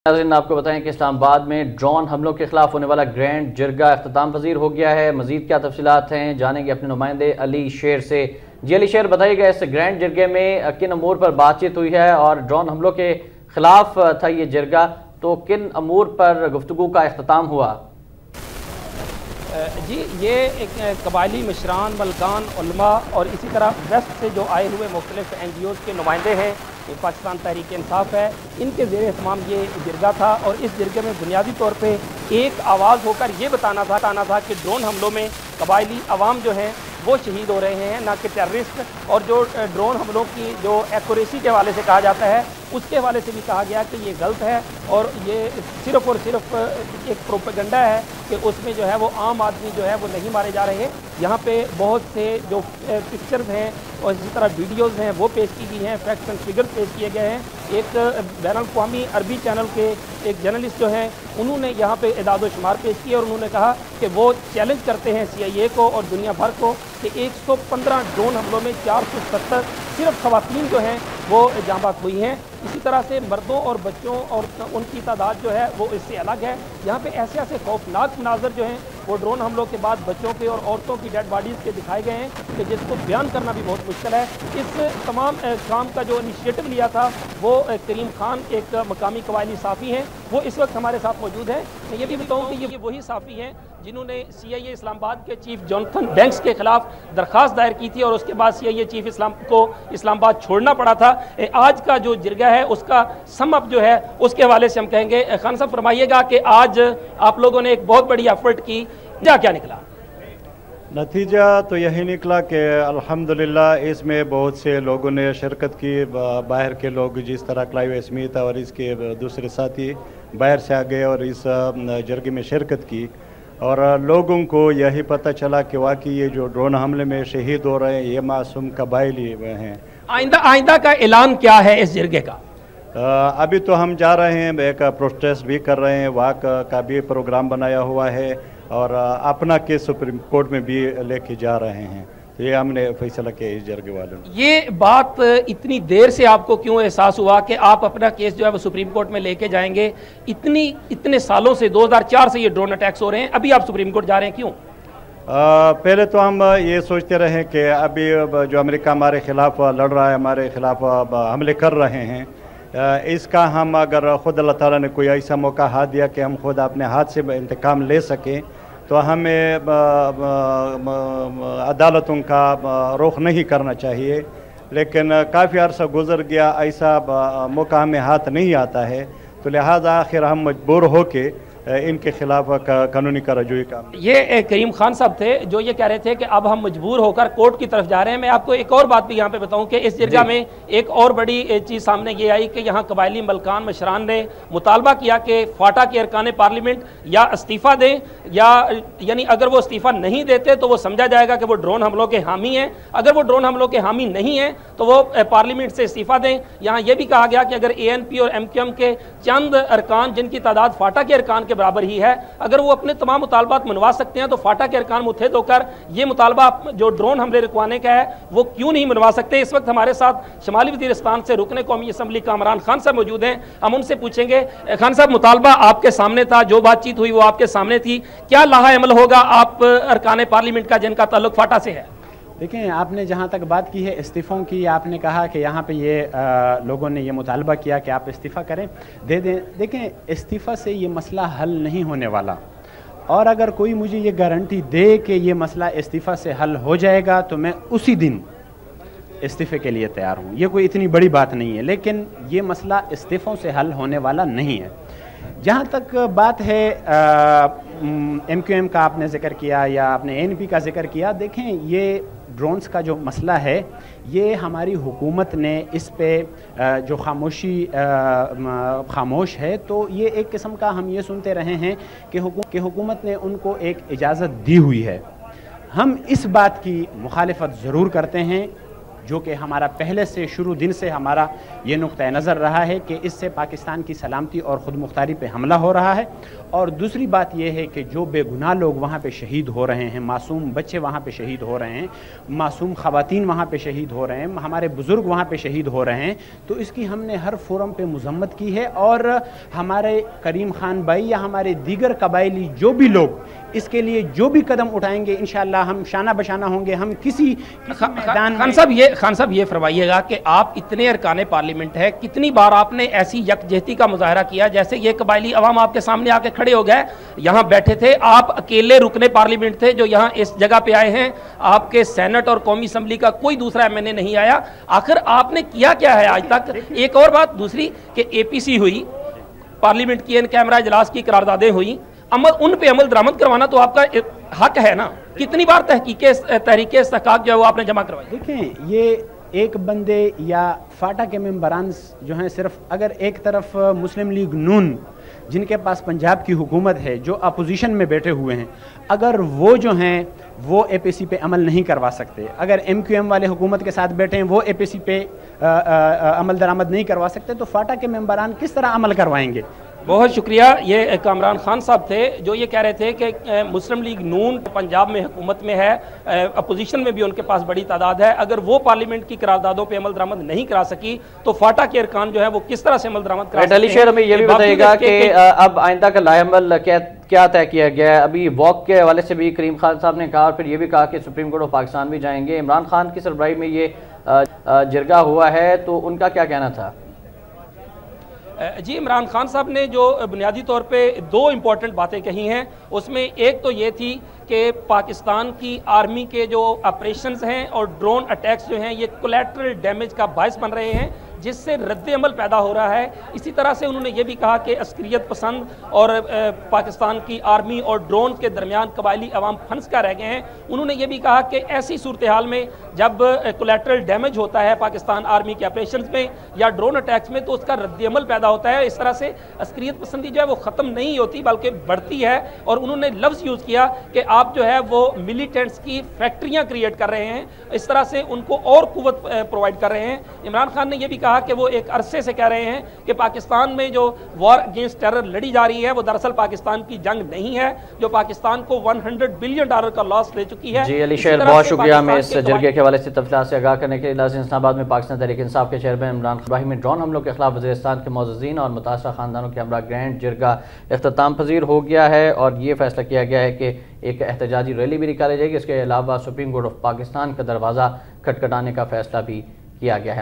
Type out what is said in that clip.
ناظرین آپ کو بتائیں کہ اسلام آباد میں ڈرون حملوں کے خلاف ہونے والا گرینڈ جرگہ اختتام پذیر ہو گیا ہے۔ مزید کیا تفصیلات ہیں جانیں گے اپنے نمائندے علی شیر سے۔ جی علی شیر، بتائیے گا اس گرینڈ جرگے میں کن امور پر بات چیت ہوئی ہے اور ڈرون حملوں کے خلاف تھا یہ جرگہ، تو کن امور پر گفتگو کا اختتام ہوا؟ جی، یہ ایک قبائلی مشران، ملکان، علماء اور اسی طرح ویسٹ سے جو آئے ہوئے مختلف این جی اوز کے نمائندے ہیں، پاکستان تحریک انصاف ہے، ان کے زیر اہتمام یہ جرگہ تھا اور اس جرگے میں بنیادی طور پہ ایک آواز ہو کر یہ بتانا تھا کہ ڈرون حملوں میں قبائلی عوام جو ہیں وہ شہید ہو رہے ہیں، نہ کہ ٹیررسٹ، اور جو ڈرون حملوں کی جو ایکوریسی کے حوالے سے کہا جاتا ہے اس کے حوالے سے بھی کہا گیا کہ یہ غلط ہے اور یہ صرف اور صرف ایک پروپیگنڈا ہے کہ اس میں جو ہے وہ عام آدمی جو ہے وہ نہیں مارے جا رہے۔ یہاں پہ بہت سے جو پکچرز ہیں اور اسی طرح ویڈیوز ہیں وہ پیش کی گئی ہیں، فیکٹس اینڈ فگرز پیش کیے گئے ہیں۔ ایک بین الاقوامی عربی چینل کے ایک جرنلسٹ جو ہیں انہوں نے یہاں پہ اعداد و شمار پیش کیے اور انہوں نے کہا کہ وہ چیلنج کرتے ہیں سی آئی اے کو اور دنیا بھر کو کہ 115 ڈرون حملوں میں 470 صرف خواتین جو ہیں وہ جاں بحق ہوئی ہیں۔ اسی طرح سے مردوں اور بچوں اور ان کی تعداد جو ہے وہ اس سے الگ ہے۔ یہاں پہ ایسے خوفناک مناظر جو ہیں وہ ڈرون حملوں کے بعد بچوں کے اور عورتوں کی ڈیڈ باڈیز کے دکھائے گئے ہیں کہ جس کو بیان کرنا بھی بہت مشکل ہے۔ اس تمام کام کا جو انیشیٹو لیا تھا وہ کریم خان ایک مقامی قبائلی صحافی ہیں، وہ اس وقت ہمارے ساتھ موجود ہیں۔ میں یہ بھی بتاؤں کہ یہ وہی صحافی ہیں جنہوں نے سی آئی اے اسلام آباد کے چیف جونتھن بینکس کے خلاف درخواست دائر کی تھی اور اس کے بعد سی آئی اے چیف اسلام آباد چھوڑنا پڑا تھا۔ آج کا جو جرگہ ہے اس کا سم اپ جو ہے اس کے حوالے سے ہم کہیں گے۔ خان صاحب فرمائیے گا کہ آج آپ لوگوں نے ایک بہت بڑی ایفرٹ کی، کیا نکلا؟ نتیجہ تو یہی نکلا کہ الحمدللہ اس میں بہت سے لوگوں نے شرکت کی، باہر کے لوگ جس طرح کلائیو اسمیتھ اور اس کے دوسرے ساتھی باہر سے آ گئے اور اس جرگے میں شرکت کی، اور لوگوں کو یہی پتہ چلا کہ واقعی یہ جو ڈرون حملے میں شہید ہو رہے ہیں یہ معصوم قبائلی ہیں۔ آئندہ کا اعلان کیا ہے اس جرگے کا؟ ابھی تو ہم جا رہے ہیں، ایک پروٹیسٹ بھی کر رہے ہیں، واک کا بھی پروگرام بنایا ہوا ہے اور اپنا کیس سپریم کورٹ میں بھی لے کے جا رہے ہیں۔ تو یہ ہم نے فیصلہ کیا اس جرگے والوں نے۔ یہ بات اتنی دیر سے آپ کو کیوں احساس ہوا کہ آپ اپنا کیس جو ہے وہ سپریم کورٹ میں لے کے جائیں گے؟ اتنے سالوں سے 2004 سے یہ ڈرون اٹیکس ہو رہے ہیں، ابھی آپ سپریم کورٹ جا رہے ہیں، کیوں؟ پہلے تو ہم یہ سوچتے رہے کہ ابھی جو امریکہ ہمارے خلاف لڑ رہا ہے، ہمارے خلاف حملے کر رہے ہیں، اس کا ہم اگر خود اللہ تعالیٰ نے کوئی ایسا موقع ہاتھ دیا کہ ہم خود اپنے ہاتھ سے انتقام لے سکیں تو ہمیں عدالتوں کا رخ نہیں کرنا چاہیے، لیکن کافی عرصہ گزر گیا، ایسا موقع ہمیں ہاتھ نہیں آتا ہے، تو لہٰذا آخر ہم مجبور ہو کے ان کے خلاف قانونی کارروائی کا۔ یہ کریم خان صاحب تھے جو یہ کہہ رہے تھے کہ اب ہم مجبور ہو کر کورٹ کی طرف جا رہے ہیں۔ میں آپ کو ایک اور بات بھی یہاں پہ بتاؤں کہ اس جرگہ میں ایک اور بڑی چیز سامنے یہ آئی کہ یہاں قبائلی ملکان مشران نے مطالبہ کیا کہ فاٹا کے ارکان پارلیمنٹ یا استعفیٰ دیں، یا یعنی اگر وہ استعفیٰ نہیں دیتے تو وہ سمجھا جائے گا کہ وہ ڈرون حملوں کے حامی ہیں، اگر وہ ڈرون حملوں کے حامی نہیں ہیں تو وہ پارلیمنٹ سے استعفیٰ دیں۔ یہاں یہ بھی کہا گیا کہ اگر اے این پی اور ایم کیو ایم کے چند ارکان جن کی تعداد فاٹا کے ارکان کے برابر ہی ہے، اگر وہ اپنے تمام مطالبات منوا سکتے ہیں تو فاٹا کے ارکان متحد ہو کر یہ مطالبہ جو ڈرون حملے رکوانے کا ہے وہ کیوں نہیں منوا سکتے؟ اس وقت ہمارے ساتھ شمالی وزیرستان سے رکن قومی اسمبلی کامران خان صاحب موجود ہیں، ہم ان سے پوچھیں گے۔ خان صاحب، مطالبہ آپ کے سامنے تھا، جو بات چیت ہوئی وہ آپ کے سامنے تھی، کیا لائحہ عمل ہوگا آپ ارکان پارلیمنٹ کا جن کا تعلق فاٹا سے ہے؟ دیکھیں، آپ نے جہاں تک بات کی ہے استعفوں کی، آپ نے کہا کہ یہاں پہ یہ لوگوں نے یہ مطالبہ کیا کہ آپ استعفیٰ کریں، دے دیں۔ دیکھیں، استعفیٰ سے یہ مسئلہ حل نہیں ہونے والا، اور اگر کوئی مجھے یہ گارنٹی دے کہ یہ مسئلہ استعفیٰ سے حل ہو جائے گا تو میں اسی دن استعفے کے لیے تیار ہوں۔ یہ کوئی اتنی بڑی بات نہیں ہے، لیکن یہ مسئلہ استعفوں سے حل ہونے والا نہیں ہے۔ جہاں تک بات ہے ایم کیو ایم کا آپ نے ذکر کیا یا آپ نے اے این پی کا ذکر کیا، دیکھیں یہ ڈرونز کا جو مسئلہ ہے یہ ہماری حکومت نے اس پہ جو خاموش ہے، تو یہ ایک قسم کا ہم یہ سنتے رہے ہیں کہ حکومت نے ان کو ایک اجازت دی ہوئی ہے۔ ہم اس بات کی مخالفت ضرور کرتے ہیں जो कि हमारा पहले से शुरू दिन से हमारा ये नुक्ता नज़र रहा है कि इससे पाकिस्तान की सलामती और ख़ुद मुख्तारी पे हमला हो रहा है। और दूसरी बात यह है कि जो बेगुनाह लोग वहाँ पे शहीद हो रहे हैं, मासूम बच्चे वहाँ पे शहीद हो रहे हैं, मासूम ख़वातीन वहाँ पे शहीद हो रहे हैं, हमारे बुज़ुर्ग वहाँ पे शहीद हो रहे हैं, तो इसकी हमने हर फोरम पे मज़म्मत की है। और हमारे करीम खान भाई या हमारे दीगर कबायली जो भी लोग इसके लिए जो भी कदम उठाएंगे, इंशाअल्लाह हम शाना बशाना होंगे। हम किसी मैदान खान साहब ये फरमाइएगा कि आप इतने अरकान पार्लियामेंट है, कितनी बार आपने ऐसी यकजहती का मुजाहरा किया, जैसे ये कबायली अवाम आपके सामने आके खड़े हो गए, यहाँ बैठे थे, आप अकेले रुकने पार्लियामेंट थे जो यहाँ इस जगह पे आए हैं, आपके सेनेट और कौमी असम्बली का कोई दूसरा एमएनए नहीं आया, आखिर आपने किया क्या है आज तक? एक और बात दूसरी कि एपीसी हुई, पार्लियामेंट की इन कैमरा इजलास की करारदादें हुई, उन पे अमल दरामद करवाना तो आपका हक है ना। कितनी बार तहरीक इस्तेहकाक जो है वो आपने जमा करवाई? देखें, ये एक बंदे या फाटा के मेंबरान जो हैं, सिर्फ अगर एक तरफ मुस्लिम लीग नून जिनके पास पंजाब की हुकूमत है, जो अपोजिशन में बैठे हुए हैं, अगर वो जो हैं वो एपीसी पे अमल नहीं करवा सकते, अगर एमक्यूएम वाले हुकूमत के साथ बैठे हैं वो एपीसी पे अमल दरामद नहीं करवा सकते, तो फाटा के मेंबरान किस तरह अमल करवाएंगे? बहुत शुक्रिया। ये कामरान खान साहब थे जो ये कह रहे थे कि मुस्लिम लीग नून पंजाब में हुकूमत में है, अपोजिशन में भी उनके पास बड़ी तादाद है, अगर वो पार्लियामेंट की करारदादों पे अमल दरामद नहीं करा सकी तो फाटा के अरकान जो है वो किस तरह से अमल दरामद करा सकते हैं? अली शेर, हमें ये भी बताइएगा कि अब आइंदा का लाएअमल क्या तय किया गया है? अभी वॉक के हवाले से भी करीम खान साहब ने कहा और फिर ये भी कहा कि सुप्रीम कोर्ट ऑफ पाकिस्तान भी जाएंगे। इमरान खान की सरबराही में ये जिरगा हुआ है, तो उनका क्या कहना था? जी, इमरान खान साहब ने जो बुनियादी तौर पे दो इम्पॉर्टेंट बातें कही हैं, उसमें एक तो ये थी कि पाकिस्तान की आर्मी के जो ऑपरेशंस हैं और ड्रोन अटैक्स जो हैं ये कोलैटरल डैमेज का बायस बन रहे हैं, जिससे रद्द-ए-अमल पैदा हो रहा है। इसी तरह से उन्होंने ये भी कहा कि अस्करियत पसंद और पाकिस्तान की आर्मी और ड्रोन के दरमियान कबायली अवाम फंस कर रह गए हैं। उन्होंने ये भी कहा कि ऐसी सूरत हाल में जब कोलैटरल डैमेज होता है पाकिस्तान आर्मी के ऑपरेशंस में या ड्रोन अटैक्स में, तो उसका रद्द-ए-अमल पैदा होता है। इस तरह से अस्करियत पसंदी जो है वो ख़त्म नहीं होती बल्कि बढ़ती है। और उन्होंने लफ्ज़ यूज़ किया कि आप जो है वो मिलिटेंट्स की फैक्ट्रियाँ क्रिएट कर रहे हैं, इस तरह से उनको और कुव्वत प्रोवाइड कर रहे हैं। इमरान खान ने यह भी कहा कि वो एक अरसे से कह रहे हैं कि पाकिस्तान में जो वॉर अगेंस्ट टेरर लड़ी जा रही है वो दरअसल पाकिस्तान की जंग नहीं है, जो पाकिस्तान को $100 बिलियन का लॉस दे चुकी है। जी अली शेर, बहुत शुक्रिया हमें इस जरगे के हवाले से तफसीलात से आगाह करने के लिए। इस्लामाबाद में पाकिस्तान तहरीक इंसाफ के चेयरमैन इमरान खान में ड्रोन हमलों के खिलाफ वज़ीरिस्तान के मुअज़्ज़िज़ीन और मुतासरा खानदानों के हमरा ग्रैंड जिरगा इख्तिताम पजीर हो गया है और ये फैसला किया गया है कि एक एहतजाजी रैली भी निकाली जाएगी। इसके अलावा सुप्रीम कोर्ट ऑफ पाकिस्तान का दरवाज़ा खटखटाने का फैसला भी किया गया है।